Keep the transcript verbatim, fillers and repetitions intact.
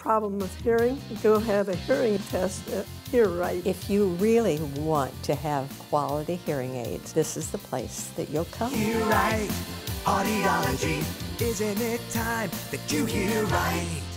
problem with hearing, go have a hearing test at HEARWRIGht. If you really want to have quality hearing aids, this is the place that you'll come. HEARWRIGHT Audiology. Isn't it time that you hear right?